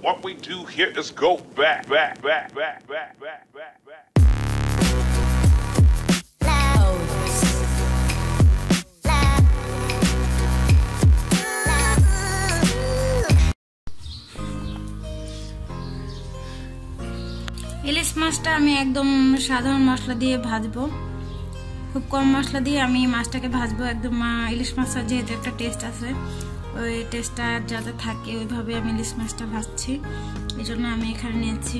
What we do here is go back. ইলিশ মাছটা আমি একদম সাধারণ মশলা দিয়ে ভাজবো, খুব কম মশলা দিয়ে আমি মাছটাকে ভাজবো। একদম ইলিশ মাছের যেহেতু একটা টেস্ট আছে, ওই টেস্টটা যাতে থাকে ওইভাবে আমি ইলিশ মাছটা ভাজছি। এই জন্য আমি এখানে নিয়েছি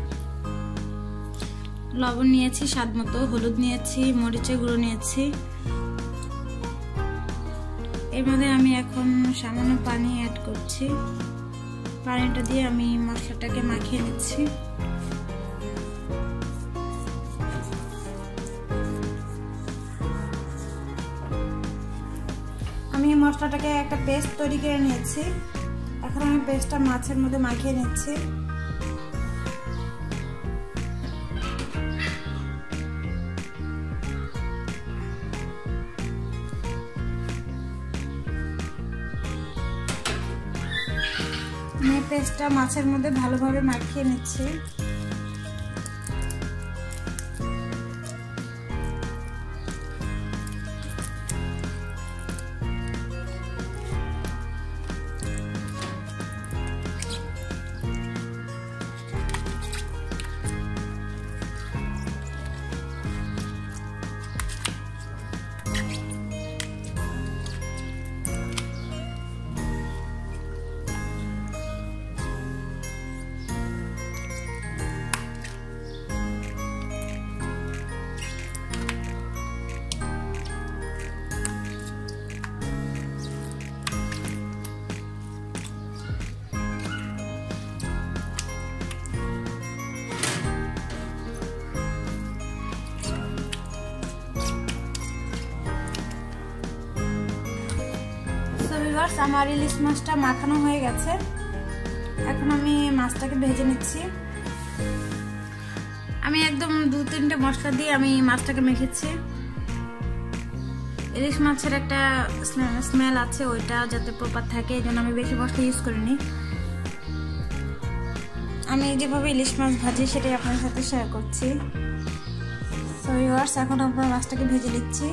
লবণ, নিয়েছি স্বাদ মতো, হলুদ নিয়েছি, মরিচের গুঁড়ো নিয়েছি। এর মধ্যে আমি এখন সামান্য পানি অ্যাড করছি। পানিটা দিয়ে আমি মশলাটাকে মাখিয়ে নিচ্ছি। আমি মশলাটাকে একটা পেস্ট তৈরি করে নিয়েছি। এখন আমি পেস্টটা মাছের মধ্যে মাখিয়ে নিচ্ছি। আমি পেস্টটা মাছের মধ্যে ভালোভাবে মাখিয়ে নিচ্ছি। আমার ইলিশ মাছটা মাখানো হয়ে গেছে। এখন আমি মাছটাকে ভেজে নিচ্ছি। আমি একদম 2-3টে মশলা দিয়ে আমি মাছটাকে মেখেছি। ইলিশ মাছের একটা স্মেল আছে, ওইটা যাতে প্রপার থাকে, এই জন্য আমি বেশি মশলা ইউজ করিনি। আমি যেভাবে ইলিশ মাছ ভাজি সেটাই আপনার সাথে শেয়ার করছি। সো ভিউয়ার্স, এখন আমরা মাছটাকে ভেজে নিচ্ছি।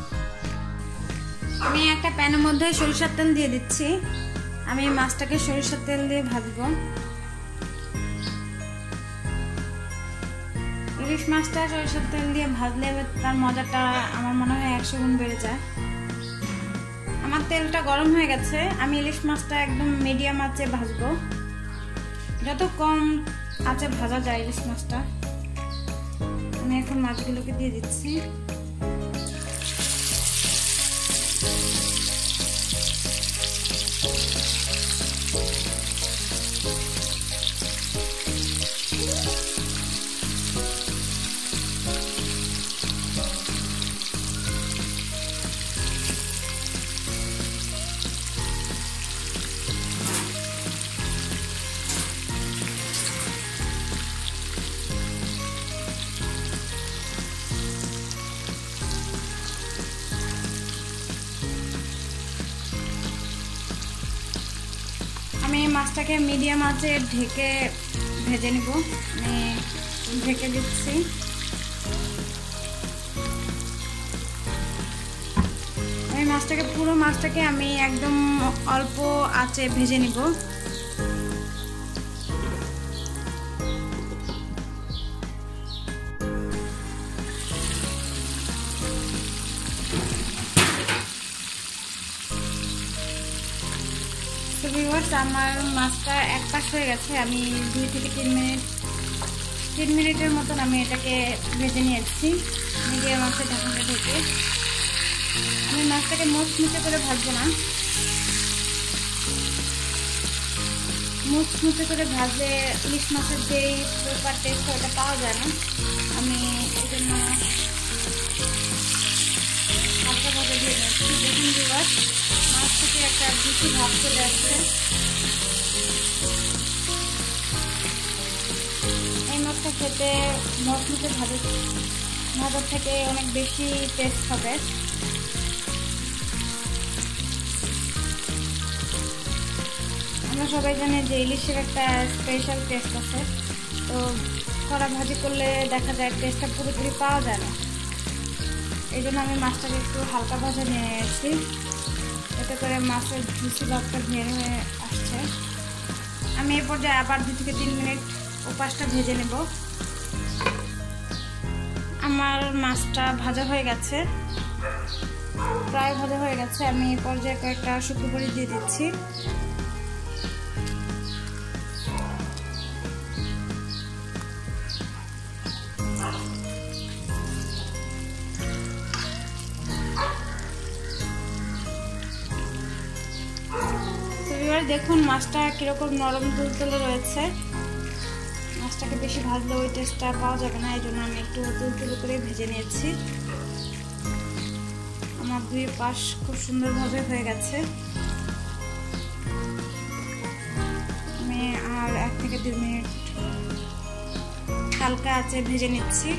আমি একটা প্যানের মধ্যে সরিষার তেল দিয়ে দিচ্ছি। আমি মাছটাকে সরিষার তেল দিয়ে ভাজবো। ইলিশ মাছটা সরিষার তেল দিয়ে ভাজলে তার মজাটা আমার মনে হয় 100 গুণ বেড়ে যায়। আমার তেলটা গরম হয়ে গেছে। আমি ইলিশ মাছটা একদম মিডিয়াম আঁচে ভাজবো, যত কম আঁচে ভাজা যায় ইলিশ মাছটা। আমি এখন মাছগুলোকে দিয়ে দিচ্ছি। আমি মাছটাকে মিডিয়াম আঁচে ঢেকে ভেজে নিব। আমি ঢেকে দিচ্ছি। আমি পুরো মাছটাকে আমি একদম অল্প আঁচে ভেজে নিব। আমার মাছটা এক পাশ হয়ে গেছে। আমি 2 থেকে 3 মিনিটের মতন আমি এটাকে ভেজে নিয়েছি মিডিয়াম আঁচে ঢাকনা ঢেকে। আমি মাছটাকে মুচমুচে করে ভাজবো না, মুচমুচে করে ভাজলে ইলিশ মাছের যেই প্রপার টেস্ট ওটা পাওয়া যায় না। আমি এই জন্য হালকা ভাজা দিয়ে নিয়েছি। দেখুন ভিউয়ার্স, মাছ থেকে একটা বেশি ভাব চলে আসছে। এই মাছটা খেতে মুচমুচে ভাজার থেকে অনেক বেশি টেস্ট হবে। আমি আমরা সবাই জানি যে ইলিশের একটা স্পেশাল টেস্ট আছে, তো কড়া ভাজি করলে দেখা যায় টেস্টটা পুরোপুরি পাওয়া যায় না। এই জন্য আমি মাছটাকে একটু হালকা ভাজা নিয়ে নিয়েছি, এতে করে মাছের জুসি ভাবটা বের হয়ে আসছে। আমি এই পর্যায়ে আবার 2 থেকে 3 মিনিট ওপাশটা ভেজে নেব। আমার মাছটা ভাজা হয়ে গেছে, প্রায় ভাজা হয়ে গেছে। আমি এই পর্যায়ে কয়েকটা শুকনো মরিচ দিয়ে দিচ্ছি। দেখুন মাছটা কিরকম নরম তুলতুলে রয়েছে। মাছটাকে বেশি ভাজলে ওই টেস্টটা পাওয়া যাবে না, এই জন্য আমি একটু তুলতুলে করে ভেজে নিয়েছি। আমার 2 পাশ খুব সুন্দরভাবে হয়ে গেছে। আমি আর 1 থেকে 2 মিনিট হালকা আঁচে ভেজে নিচ্ছি।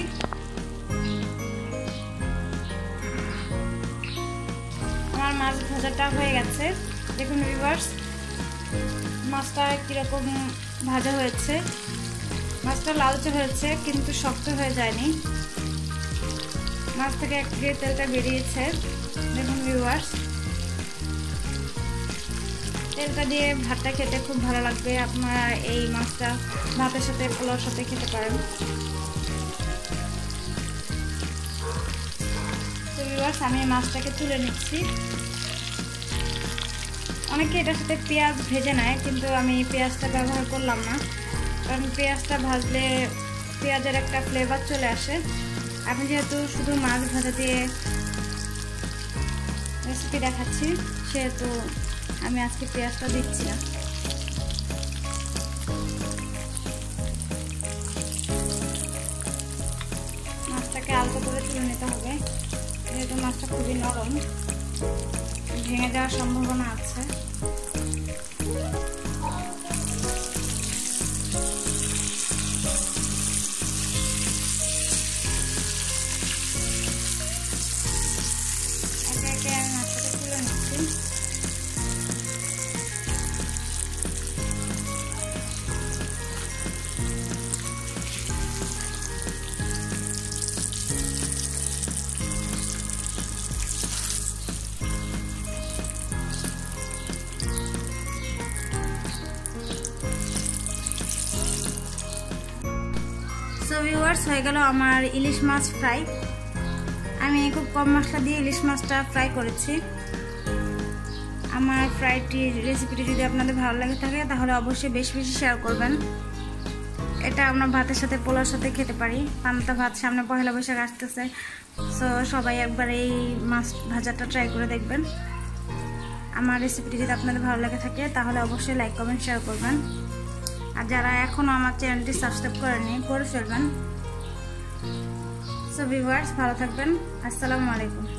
আমার মাছ ভাজাটা হয়ে গেছে। দেখুন ভিউয়ার্স, মাছটা কিরকম ভাজা হয়েছে। মাছটা লালচে হয়েছে কিন্তু শক্ত হয়ে যায়নি। মাছ থেকে একটু তেলটা বেরিয়েছে। দেখুন ভিউয়ার্স, তেলটা দিয়ে ভাতটা খেতে খুব ভালো লাগবে। আপনারা এই মাছটা ভাতের সাথে পোলাওর সাথে খেতে পারেন। তো ভিউয়ার্স, আমি মাছটাকে তুলে নিচ্ছি। অনেকে এটার সাথে পেঁয়াজ ভেজে নেয়, কিন্তু আমি পেঁয়াজটা ব্যবহার করলাম না, কারণ পেঁয়াজটা ভাজলে পেঁয়াজের একটা ফ্লেভার চলে আসে। আমি যেহেতু শুধু মাছ ভাজা দিয়ে রেসিপি দেখাচ্ছি, সেহেতু আমি আজকে পেঁয়াজটা দিচ্ছি না। মাছটাকে আলতো করে তুলে নিতে হবে, যেহেতু মাছটা খুবই নরম, ভেঙে যাওয়ার সম্ভাবনা আছে। একে একে আমি মাছটাকে তুলে নিচ্ছি। সো ভিউয়ার্স, হয়ে গেল আমার ইলিশ মাছ ফ্রাই। আমি খুব কম মশলা দিয়ে ইলিশ মাছটা ফ্রাই করেছি। আমার রেসিপিটি যদি আপনাদের ভালো লাগে থাকে তাহলে অবশ্যই বেশি বেশি শেয়ার করবেন। এটা আমরা ভাতের সাথে পোলাওর সাথে খেতে পারি। পান্তা ভাত, সামনে পহেলা বৈশাখ আসতেছে, সো সবাই একবার এই মাছ ভাজাটা ট্রাই করে দেখবেন। আমার রেসিপিটি যদি আপনাদের ভালো লাগে থাকে তাহলে অবশ্যই লাইক কমেন্ট শেয়ার করবেন। আর যারা এখনো আমার চ্যানেলটি সাবস্ক্রাইব করেনি, করে ফেলবেন। সো ভিউয়ার্স, ভালো থাকবেন। আসসালামু আলাইকুম।